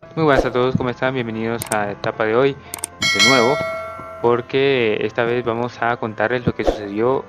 Muy buenas a todos, ¿cómo están? Bienvenidos a la etapa de hoy de nuevo, porque esta vez vamos a contarles lo que sucedió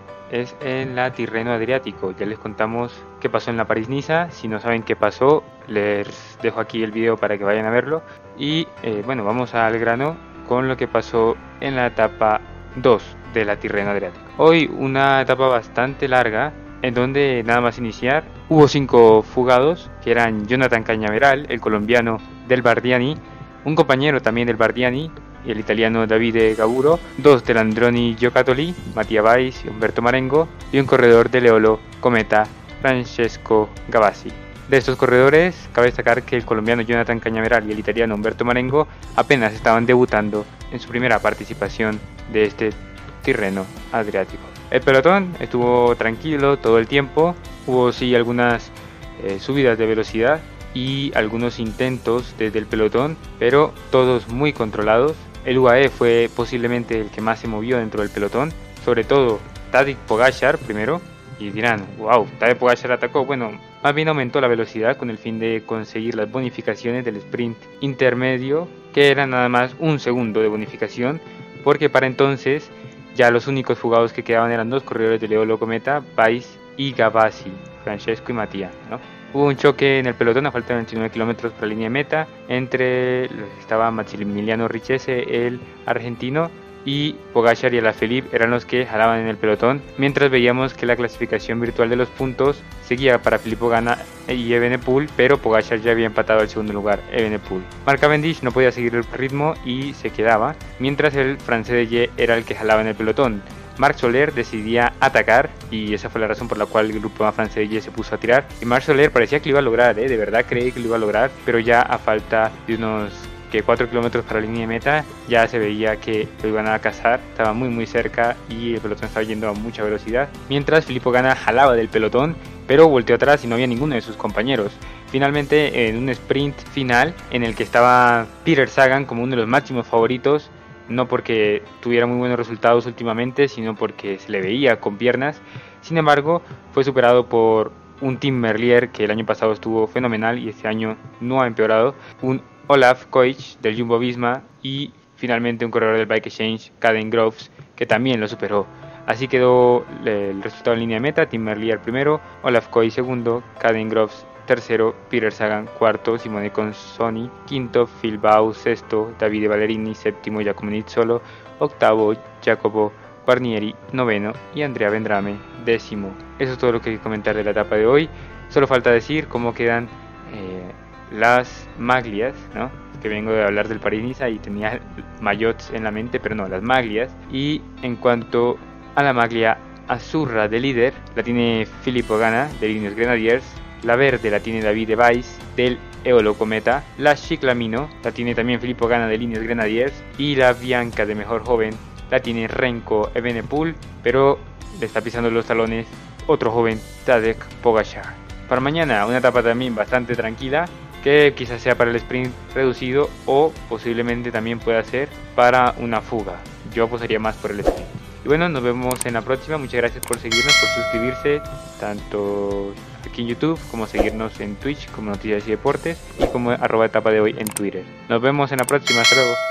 en la Tirreno Adriático. Ya les contamos qué pasó en la París-Niza. Si no saben qué pasó, les dejo aquí el video para que vayan a verlo. Y bueno, vamos al grano con lo que pasó en la etapa 2 de la Tirreno Adriático. Hoy una etapa bastante larga, en donde nada más iniciar hubo 5 fugados, que eran Jonathan Cañaveral, el colombiano del Bardiani, un compañero también del Bardiani, el italiano Davide Gaburo, 2 del Androni Giocattoli, Mattia Vais y Umberto Marengo, y un corredor del Eolo Cometa, Francesco Gavazzi. De estos corredores, cabe destacar que el colombiano Jonathan Cañaveral y el italiano Umberto Marengo apenas estaban debutando en su primera participación de este Tirreno Adriático. El pelotón estuvo tranquilo todo el tiempo, hubo sí algunas subidas de velocidad y algunos intentos desde el pelotón, pero todos muy controlados. El UAE fue posiblemente el que más se movió dentro del pelotón, sobre todo Tadej Pogačar primero, y dirán, wow, Tadej Pogačar atacó. Bueno, más bien aumentó la velocidad con el fin de conseguir las bonificaciones del sprint intermedio, que era nada más un segundo de bonificación, porque para entonces ya los únicos fugados que quedaban eran 2 corredores del Eolo Cometa, Vais y Gavazzi, Francesco y Mattia, ¿no? Hubo un choque en el pelotón a falta de 29 kilómetros para la línea de meta entre los que estaba Maximiliano Richese, el argentino, y Pogačar y Alaphilippe eran los que jalaban en el pelotón, mientras veíamos que la clasificación virtual de los puntos seguía para Filippo Ganna y Evenepoel, pero Pogačar ya había empatado al segundo lugar, Evenepoel. Mark Cavendish no podía seguir el ritmo y se quedaba, mientras el francés de Ye era el que jalaba en el pelotón. Marc Soler decidía atacar y esa fue la razón por la cual el grupo francés de Ye se puso a tirar, y Marc Soler parecía que lo iba a lograr, de verdad creí que lo iba a lograr, pero ya a falta de unos 4 kilómetros para la línea de meta ya se veía que lo iban a cazar, estaba muy cerca y el pelotón estaba yendo a mucha velocidad, mientras Filippo Ganna jalaba del pelotón pero volteó atrás y no había ninguno de sus compañeros. Finalmente, en un sprint final en el que estaba Peter Sagan como uno de los máximos favoritos, no porque tuviera muy buenos resultados últimamente, sino porque se le veía con piernas. Sin embargo, fue superado por un Tim Merlier que el año pasado estuvo fenomenal y este año no ha empeorado, un Olaf Koich del Jumbo Visma y finalmente un corredor del Bike Exchange, Caden Groves, que también lo superó. Así quedó el resultado en línea de meta: Tim Merlier primero, Olaf Koich segundo, Caden Groves tercero, Peter Sagan cuarto, Simone Consoni quinto, Phil Bau sexto, Davide Ballerini séptimo, Giacomo Nizzolo octavo, Jacopo Guarnieri noveno y Andrea Vendrame décimo. Eso es todo lo que hay que comentar de la etapa de hoy. Solo falta decir cómo quedan las maglias, ¿no? Que vengo de hablar del París-Niza y tenía maillots en la mente, pero no, las maglias. Y en cuanto a la maglia azurra de líder, la tiene Filippo Ganna de Ineos Grenadiers, la verde la tiene Davide Vais del Eolo Cometa, la Ciclamino la tiene también Filippo Ganna de Ineos Grenadiers y la bianca de mejor joven la tiene Renko Evenepoel, pero le está pisando los talones otro joven, Tadej Pogačar. Para mañana una etapa también bastante tranquila, que quizás sea para el sprint reducido o posiblemente también pueda ser para una fuga. Yo apostaría más por el sprint. Y bueno, nos vemos en la próxima. Muchas gracias por seguirnos, por suscribirse, tanto aquí en YouTube como seguirnos en Twitch como Noticias y Deportes y como @etapa de hoy en Twitter. Nos vemos en la próxima. Hasta luego.